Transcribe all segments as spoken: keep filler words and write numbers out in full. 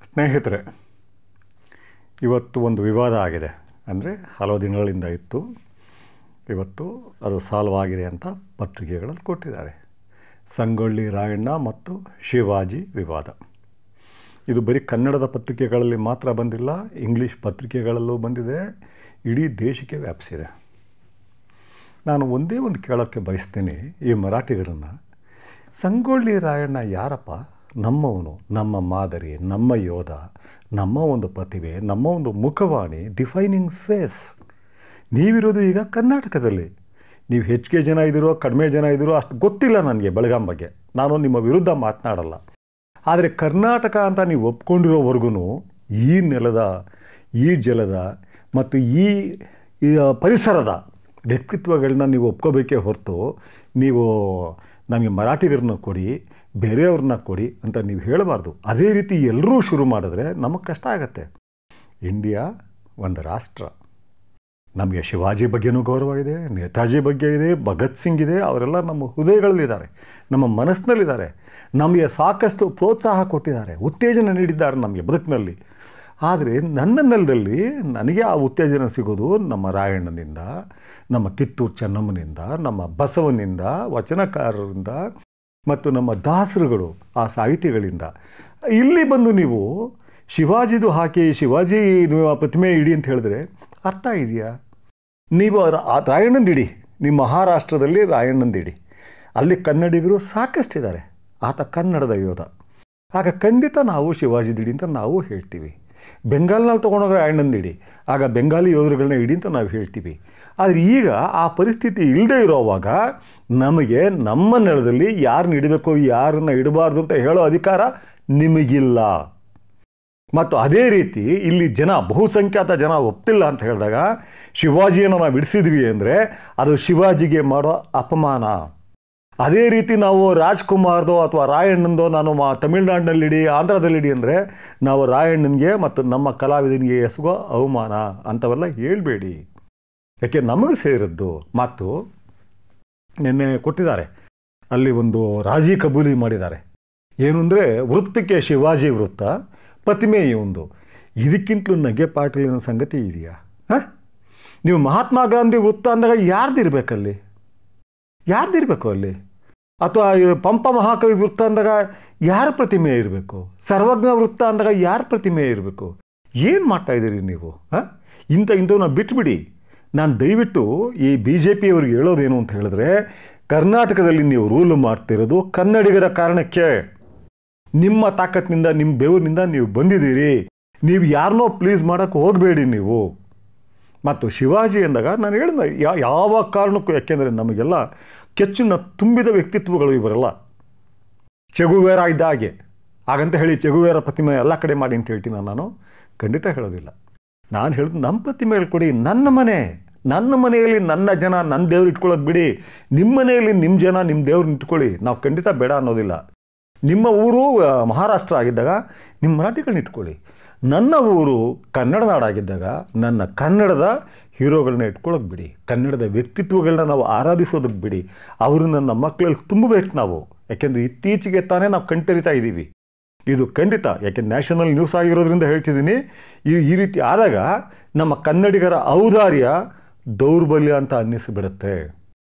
ಸ್ನೇಹಿತರೆ, ಇವತ್ತು ಒಂದು ವಿವಾದ ಆಗಿದೆ. ಅಂದರೆ ಹಲವು ದಿನಗಳಿಂದ ಇತ್ತು, ಇವತ್ತು ಅದು ಸಾಲ್ವ್ ಆಗಿದೆ ಅಂತ ಪತ್ರಿಕೆಗಳಲ್ಲಿ ಕೊಟ್ಟಿದ್ದಾರೆ. ಸಂಗೊಳ್ಳಿ ರಾಯಣ್ಣ ಮತ್ತು ಶಿವಾಜಿ ವಿವಾದ. ಇದು ಬರೀ ಕನ್ನಡದ ಪತ್ರಿಕೆಗಳಲ್ಲಿ ಮಾತ್ರ ಬಂದಿಲ್ಲ, ಇಂಗ್ಲೀಷ್ ಪತ್ರಿಕೆಗಳಲ್ಲೂ ಬಂದಿದೆ, ಇಡೀ ದೇಶಕ್ಕೆ ವ್ಯಾಪಿಸಿದೆ. ನಾನು ಒಂದೇ ಒಂದು ಕೇಳೋಕ್ಕೆ ಬಯಸ್ತೀನಿ ಈ ಮರಾಠಿಗರನ್ನು. ಸಂಗೊಳ್ಳಿ ರಾಯಣ್ಣ ಯಾರಪ್ಪ? ನಮ್ಮವನು, ನಮ್ಮ ಮಾದರಿ, ನಮ್ಮ ಯೋಧ, ನಮ್ಮ ಒಂದು ಪ್ರತಿಭೆ, ನಮ್ಮ ಒಂದು ಮುಖವಾಣಿ, ಡಿಫೈನಿಂಗ್ ಫೇಸ್. ನೀವಿರೋದು ಈಗ ಕರ್ನಾಟಕದಲ್ಲಿ. ನೀವು ಹೆಚ್ಚಿಗೆ ಜನ ಇದ್ದೀರೋ ಕಡಿಮೆ ಜನ ಇದ್ದೀರೋ ಅಷ್ಟು ಗೊತ್ತಿಲ್ಲ ನನಗೆ ಬೆಳಗಾಂ ಬಗ್ಗೆ. ನಾನು ನಿಮ್ಮ ವಿರುದ್ಧ ಮಾತನಾಡಲ್ಲ. ಆದರೆ ಕರ್ನಾಟಕ ಅಂತ ನೀವು ಒಪ್ಕೊಂಡಿರೋವರೆಗೂ ಈ ನೆಲದ, ಈ ಜಲದ ಮತ್ತು ಈ ಪರಿಸರದ ವ್ಯಕ್ತಿತ್ವಗಳನ್ನ ನೀವು ಒಪ್ಕೋಬೇಕೇ ಹೊರತು ನೀವು ನಮಗೆ ಮರಾಠಿಗರನ್ನ ಕೊಡಿ, ಬೇರೆಯವ್ರನ್ನ ಕೊಡಿ ಅಂತ ನೀವು ಹೇಳಬಾರ್ದು. ಅದೇ ರೀತಿ ಎಲ್ಲರೂ ಶುರು ಮಾಡಿದ್ರೆ ನಮಗೆ ಕಷ್ಟ ಆಗುತ್ತೆ. ಇಂಡಿಯಾ ಒಂದು ರಾಷ್ಟ್ರ. ನಮಗೆ ಶಿವಾಜಿ ಬಗ್ಗೆನೂ ಗೌರವ ಇದೆ, ನೇತಾಜಿ ಬಗ್ಗೆ ಇದೆ, ಭಗತ್ ಸಿಂಗ್ ಇದೆ. ಅವರೆಲ್ಲ ನಮ್ಮ ಹೃದಯಗಳಲ್ಲಿದ್ದಾರೆ, ನಮ್ಮ ಮನಸ್ಸಿನಲ್ಲಿದ್ದಾರೆ. ನಮಗೆ ಸಾಕಷ್ಟು ಪ್ರೋತ್ಸಾಹ ಕೊಟ್ಟಿದ್ದಾರೆ, ಉತ್ತೇಜನ ನೀಡಿದ್ದಾರೆ ನಮಗೆ ಬದುಕಿನಲ್ಲಿ. ಆದರೆ ನನ್ನ ನೆಲದಲ್ಲಿ ನನಗೆ ಆ ಉತ್ತೇಜನ ಸಿಗೋದು ನಮ್ಮ ರಾಯಣ್ಣನಿಂದ, ನಮ್ಮ ಕಿತ್ತೂರು ಚೆನ್ನಮ್ಮನಿಂದ, ನಮ್ಮ ಬಸವನಿಂದ, ವಚನಕಾರರಿಂದ ಮತ್ತು ನಮ್ಮ ದಾಸರುಗಳು, ಆ ಸಾಹಿತಿಗಳಿಂದ. ಇಲ್ಲಿ ಬಂದು ನೀವು ಶಿವಾಜಿದು ಹಾಕಿ ಶಿವಾಜಿ ಇದು ಪ್ರತಿಮೆ ಇಡಿ ಅಂತ ಹೇಳಿದ್ರೆ ಅರ್ಥ ಇದೆಯಾ? ನೀವು ರಾಯಣ್ಣಂದಿಡಿ, ನಿಮ್ಮ ಮಹಾರಾಷ್ಟ್ರದಲ್ಲಿ ರಾಯಣ್ಣಂದಿಡಿ. ಅಲ್ಲಿ ಕನ್ನಡಿಗರು ಸಾಕಷ್ಟಿದ್ದಾರೆ. ಆತ ಕನ್ನಡದ ಯೋಧ. ಆಗ ಖಂಡಿತ ನಾವು ಶಿವಾಜಿದಿಡಿ ಅಂತ ನಾವು ಹೇಳ್ತೀವಿ. ಬೆಂಗಾಲ್ನಲ್ಲಿ ತೊಗೊಂಡೋಗಿ ರಾಯಣ್ಣಂದಿಡಿ, ಆಗ ಬೆಂಗಾಲಿ ಯೋಧರುಗಳನ್ನ ಇಡಿ ಅಂತ ನಾವು ಹೇಳ್ತೀವಿ. ಆದರೆ ಈಗ ಆ ಪರಿಸ್ಥಿತಿ ಇಲ್ಲದೆ ಇರೋವಾಗ ನಮಗೆ ನಮ್ಮ ನೆಲದಲ್ಲಿ ಯಾರನ್ನ ಇಡಬೇಕು, ಯಾರನ್ನ ಇಡಬಾರ್ದು ಅಂತ ಹೇಳೋ ಅಧಿಕಾರ ನಿಮಗಿಲ್ಲ. ಮತ್ತು ಅದೇ ರೀತಿ ಇಲ್ಲಿ ಜನ, ಬಹುಸಂಖ್ಯಾತ ಜನ ಒಪ್ತಿಲ್ಲ ಅಂತ ಹೇಳಿದಾಗ ಶಿವಾಜಿಯನ್ನು ನಾವು ಇಡಿಸಿದ್ವಿ ಅಂದರೆ ಅದು ಶಿವಾಜಿಗೆ ಮಾಡೋ ಅಪಮಾನ. ಅದೇ ರೀತಿ ನಾವು ರಾಜ್ಕುಮಾರ್ದೋ ಅಥವಾ ರಾಯಣ್ಣಂದೋ ನಾನು ಮಾ ತಮಿಳ್ನಾಡಿನಲ್ಲಿಡಿ, ಆಂಧ್ರದಲ್ಲಿಡಿ ಅಂದರೆ ನಾವು ರಾಯಣ್ಣನಿಗೆ ಮತ್ತು ನಮ್ಮ ಕಲಾವಿದನಿಗೆ ಎಸಗೋ ಅವಮಾನ. ಅಂಥವೆಲ್ಲ ಹೇಳಬೇಡಿ, ಯಾಕೆ ನಮಗೆ ಸೇರಿದ್ದು. ಮತ್ತು ನಿನ್ನೆ ಕೊಟ್ಟಿದ್ದಾರೆ, ಅಲ್ಲಿ ಒಂದು ರಾಜಿ ಕಬೂಲಿ ಮಾಡಿದ್ದಾರೆ. ಏನು ಅಂದರೆ ವೃತ್ತಕ್ಕೆ ಶಿವಾಜಿ ವೃತ್ತ, ಪ್ರತಿಮೆ ಒಂದು. ಇದಕ್ಕಿಂತಲೂ ನಗೆ ಪಾಟೀಲಿನ ಸಂಗತಿ ಇದೆಯಾ? ಹಾಂ, ನೀವು ಮಹಾತ್ಮ ಗಾಂಧಿ ವೃತ್ತ ಅಂದಾಗ ಯಾರ್ದಿರ್ಬೇಕಲ್ಲಿ? ಯಾರ್ದಿರಬೇಕು ಅಲ್ಲಿ? ಅಥವಾ ಪಂಪ ಮಹಾಕವಿ ವೃತ್ತ ಅಂದಾಗ ಯಾರ ಪ್ರತಿಮೆ ಇರಬೇಕು? ಸರ್ವಜ್ಞ ವೃತ್ತ ಅಂದಾಗ ಯಾರ ಪ್ರತಿಮೆ ಇರಬೇಕು? ಏನು ಮಾಡ್ತಾಯಿದ್ದೀರಿ ನೀವು? ಹಾಂ, ಇಂಥ ಇಂಥವನ್ನ ಬಿಟ್ಬಿಡಿ. ನಾನು ದಯವಿಟ್ಟು ಈ ಬಿ ಜೆ ಪಿಯವ್ರಿಗೆ ಹೇಳೋದೇನು ಅಂತ ಹೇಳಿದ್ರೆ, ಕರ್ನಾಟಕದಲ್ಲಿ ನೀವು ರೂಲ್ ಮಾಡ್ತಿರೋದು ಕನ್ನಡಿಗರ ಕಾರಣಕ್ಕೆ. ನಿಮ್ಮ ತಾಕತ್ತಿನಿಂದ, ನಿಮ್ಮ ಬೆವರಿನಿಂದ ನೀವು ಬಂದಿದ್ದೀರಿ. ನೀವು ಯಾರನ್ನೋ ಪ್ಲೀಸ್ ಮಾಡೋಕ್ಕೆ ಹೋಗಬೇಡಿ ನೀವು. ಮತ್ತು ಶಿವಾಜಿ ಅಂದಾಗ ನಾನು ಹೇಳಿದ ಯಾವ ಕಾರಣಕ್ಕೂ, ಯಾಕೆಂದರೆ ನಮಗೆಲ್ಲ ಕೆಚ್ಚನ್ನು ತುಂಬಿದ ವ್ಯಕ್ತಿತ್ವಗಳು ಇವರೆಲ್ಲ. ಚೆಗುವೇರ ಇದ್ದ ಹಾಗೆ. ಹಾಗಂತ ಹೇಳಿ ಚೆಗುವೇರ ಪ್ರತಿಮೆ ಎಲ್ಲ ಕಡೆ ಮಾಡಿ ಅಂತ ಹೇಳ್ತೀನಿ ನಾನು, ಖಂಡಿತ ಹೇಳೋದಿಲ್ಲ. ನಾನು ಹೇಳೋದು ನಮ್ಮ ಪ್ರತಿಮೆಗಳು ಕೊಡಿ. ನನ್ನ ಮನೆ, ನನ್ನ ಮನೆಯಲ್ಲಿ ನನ್ನ ಜನ, ನನ್ನ ದೇವ್ರು ಇಟ್ಕೊಳ್ಳೋದು ಬಿಡಿ. ನಿಮ್ಮ ಮನೆಯಲ್ಲಿ ನಿಮ್ಮ ಜನ, ನಿಮ್ಮ ದೇವ್ರನ್ನ ಇಟ್ಕೊಳ್ಳಿ. ನಾವು ಖಂಡಿತ ಬೇಡ ಅನ್ನೋದಿಲ್ಲ. ನಿಮ್ಮ ಊರು ಮಹಾರಾಷ್ಟ್ರ ಆಗಿದ್ದಾಗ ನಿಮ್ಮ ಮರಾಠಿಗಳನ್ನ ಇಟ್ಕೊಳ್ಳಿ. ನನ್ನ ಊರು ಕನ್ನಡ ನಾಡಾಗಿದ್ದಾಗ ನನ್ನ ಕನ್ನಡದ ಹೀರೋಗಳನ್ನ ಇಟ್ಕೊಳ್ಳೋಕೆ ಬಿಡಿ. ಕನ್ನಡದ ವ್ಯಕ್ತಿತ್ವಗಳನ್ನ ನಾವು ಆರಾಧಿಸೋದಕ್ಕೆ ಬಿಡಿ. ಅವ್ರನ್ನ ನಮ್ಮ ಮಕ್ಕಳಲ್ಲಿ ತುಂಬಬೇಕು ನಾವು. ಯಾಕೆಂದರೆ ಇತ್ತೀಚೆಗೆ ತಾನೇ ನಾವು ಕಣ್ತರಿತಾ ಇದ್ದೀವಿ. ಇದು ಖಂಡಿತ, ಯಾಕೆಂದ್ರೆ ನ್ಯಾಷನಲ್ ನ್ಯೂಸ್ ಆಗಿರೋದ್ರಿಂದ ಹೇಳ್ತಿದ್ದೀನಿ. ಈ ಈ ರೀತಿ ಆದಾಗ ನಮ್ಮ ಕನ್ನಡಿಗರ ಔದಾರ್ಯ ದೌರ್ಬಲ್ಯ ಅಂತ ಅನ್ನಿಸಿಬಿಡುತ್ತೆ.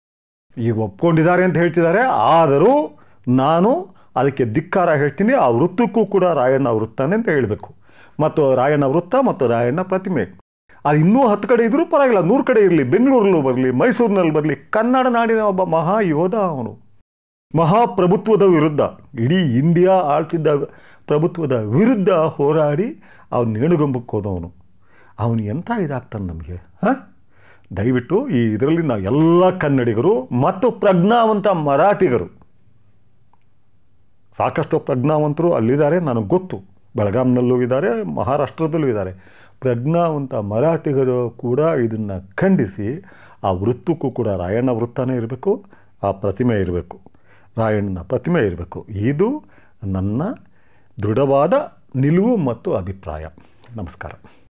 ಈಗ ಒಪ್ಕೊಂಡಿದ್ದಾರೆ ಅಂತ ಹೇಳ್ತಿದ್ದಾರೆ, ಆದರೂ ನಾನು ಅದಕ್ಕೆ ಧಿಕ್ಕಾರ ಹೇಳ್ತೀನಿ. ಆ ವೃತ್ತಕ್ಕೂ ಕೂಡ ರಾಯಣ್ಣ ವೃತ್ತನೇ ಅಂತ ಹೇಳಬೇಕು. ಮತ್ತು ರಾಯಣ್ಣ ವೃತ್ತ ಮತ್ತು ರಾಯಣ್ಣ ಪ್ರತಿಮೆ ಅದು ಇನ್ನೂ ಹತ್ತು ಕಡೆ ಇದ್ರೂ ಪರವಾಗಿಲ್ಲ, ನೂರು ಕಡೆ ಇರಲಿ, ಬೆಂಗಳೂರಲ್ಲೂ ಬರಲಿ, ಮೈಸೂರಿನಲ್ಲಿ ಬರಲಿ. ಕನ್ನಡ ನಾಡಿನ ಒಬ್ಬ ಮಹಾ ಯೋಧ ಅವನು. ಮಹಾಪ್ರಭುತ್ವದ ವಿರುದ್ಧ, ಇಡೀ ಇಂಡಿಯಾ ಆಳ್ತಿದ್ದ ಪ್ರಭುತ್ವದ ವಿರುದ್ಧ ಹೋರಾಡಿ ಅವನು ನೇಣುಗಂಬಕ್ಕೆ ಹೋದವನು. ಅವನು ಎಂಥ ಇದಾಗ್ತಾನೆ ನಮಗೆ? ಹಾಂ, ದಯವಿಟ್ಟು ಈ ಇದರಲ್ಲಿ ನಾವು ಎಲ್ಲ ಕನ್ನಡಿಗರು ಮತ್ತು ಪ್ರಜ್ಞಾವಂತ ಮರಾಠಿಗರು, ಸಾಕಷ್ಟು ಪ್ರಜ್ಞಾವಂತರು ಅಲ್ಲಿದ್ದಾರೆ, ನನಗೆ ಗೊತ್ತು. ಬೆಳಗಾಂನಲ್ಲೂ ಇದ್ದಾರೆ, ಮಹಾರಾಷ್ಟ್ರದಲ್ಲೂ ಇದ್ದಾರೆ. ಪ್ರಜ್ಞಾವಂತ ಮರಾಠಿಗರು ಕೂಡ ಇದನ್ನು ಖಂಡಿಸಿ ಆ ವೃತ್ತಕ್ಕೂ ಕೂಡ ರಾಯಣ್ಣ ವೃತ್ತನೇ ಇರಬೇಕು, ಆ ಪ್ರತಿಮೆ ಇರಬೇಕು, ರಾಯಣ್ಣನ ಪ್ರತಿಮೆ ಇರಬೇಕು. ಇದು ನನ್ನ ದೃಢವಾದ ನಿಲುವು ಮತ್ತು ಅಭಿಪ್ರಾಯ. ನಮಸ್ಕಾರ.